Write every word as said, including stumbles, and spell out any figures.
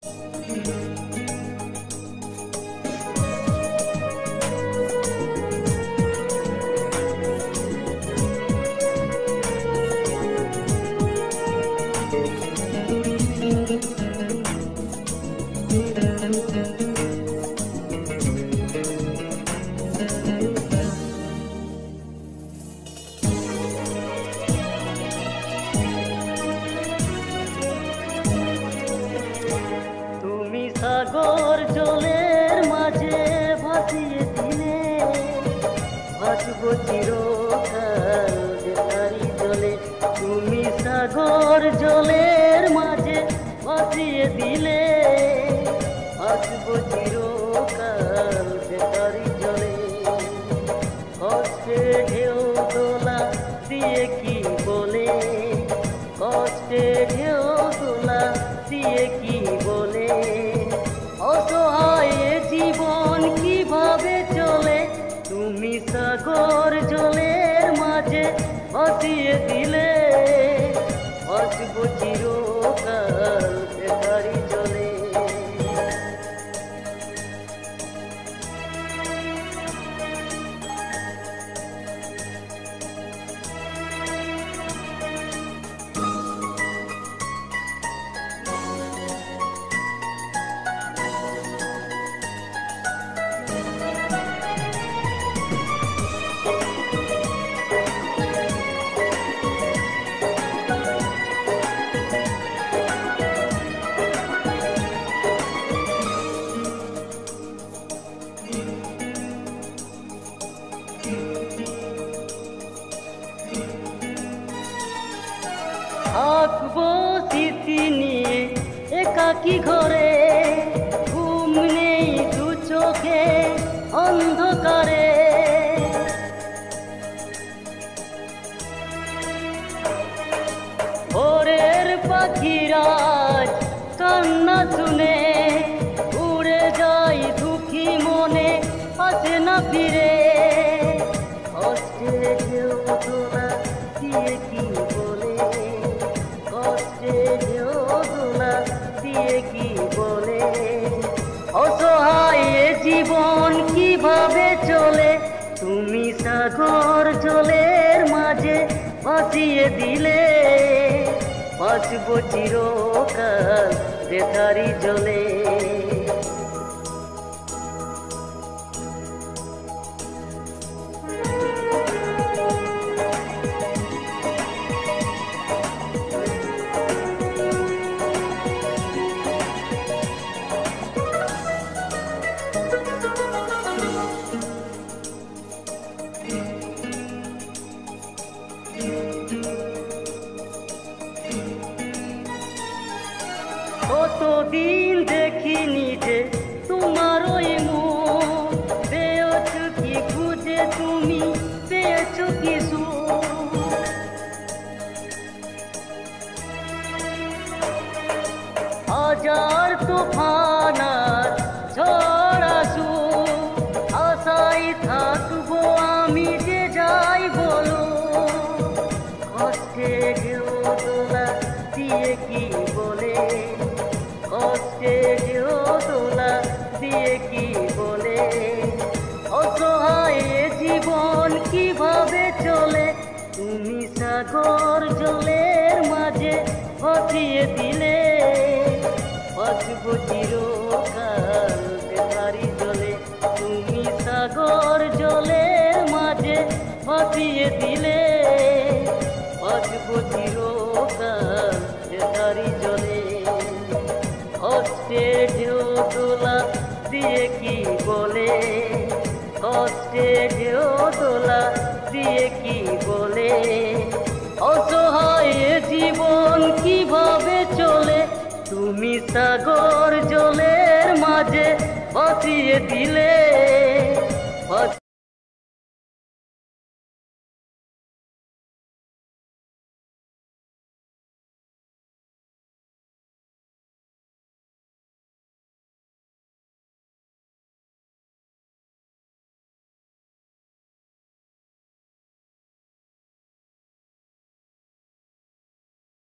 সাগর জলের মাঝে ভাসিয়ে দিলে ভাসব চিরকাল বেতারি জলে। তুমি সাগর জলের মাঝে ভাসিয়ে দিলে ভাসব চিরকাল বেতারি জলে। কষ্টে ঢেউ দোলা দিয়ে কি বলে, কষ্টে ঢেউ দোলা দিয়ে কি বলে, অসহায় জীবন কিভাবে চলে। তুমি সাগর জলের মাঝে ভাসিয়ে দিলে ভাসব চিরকাল বেতারি জলে। থাকবো স্মৃতি নিয়ে একাকী ঘরে, ঘুম নেই দু চোখে অন্ধকারে। ভোরের পাখিরা কান্না শুনে উড়ে যাই দুঃখী মনে আসে না ফিরে। কষ্টে ঢেউ দোলা দিয়ে কি বলে, কষ্টে ঢেউ দোলা দিয়ে কি বলে, অসহায় জীবন কিভাবে চলে। তুমি সাগর জলের মাঝে ভাসিয়ে দিলে ভাসব চিরকাল বেতারি জলে। কতদিন দেখিনি যে তোমার ওই মুখ, পেয়েছো কি খুঁজে তুমি, পেয়েছো কি সুখ। হাজার তুফান আর ঝড় আসুক, আশায় থাকবো আমি যে যাই বলো। কষ্টে ঢেউ দোলা দিয়ে কি বলে, কষ্টে ঢেউ দোলা দিয়ে কি বলে, অসহায় জীবন কিভাবে চলে। তুমি সাগর জলের মাঝে ভাসিয়ে দিলে ভাসব চিরকাল বেতারি জলে। তুমি সাগর জলের মাঝে ভাসিয়ে দিলে ভাসব চিরকাল বেতারি জলে। কষ্টে ঢেউ দোলা দিয়ে কি বলে, কষ্টে ঢেউ দোলা দিয়ে কি বলে, অসহায় জীবন কিভাবে চলে। তুমি সাগর জলের মাঝে ভাসিয়ে দিলে